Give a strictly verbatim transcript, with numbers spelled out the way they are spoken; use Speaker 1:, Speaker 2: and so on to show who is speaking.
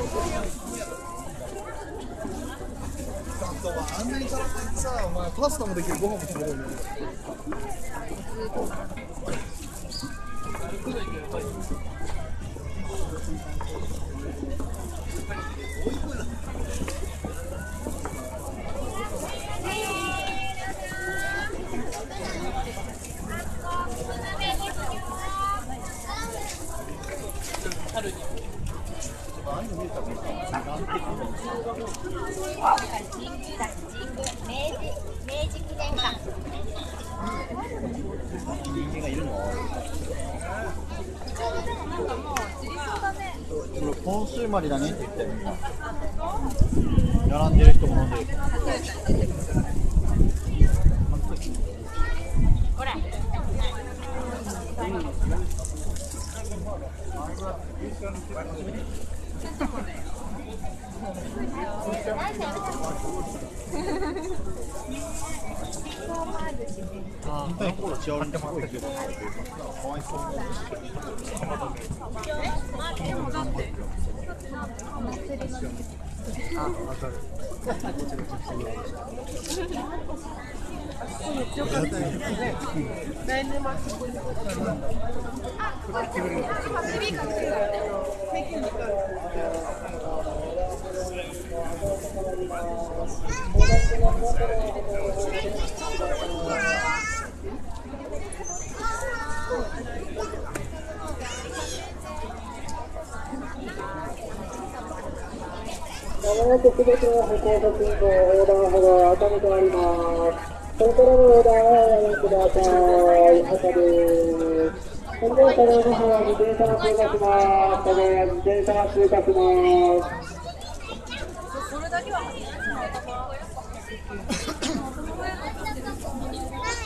Speaker 1: あんなにささ、お前パスタもできる、ご飯も食べれる。
Speaker 2: コンシューマリだねって言って並んでる人も飲んでる。
Speaker 3: ほら。
Speaker 2: ああ、コーラ違うってもらってる。かわいそう。あ、わかる。
Speaker 4: めっちゃ良かったですね。来年もあそこに。
Speaker 5: まもなくすべての歩行者信号横断歩道赤に変わります。これからの横断をおやめください。赤です。本日車両の方は自転車が通過します。これ自転車が通過します。
Speaker 3: それだけは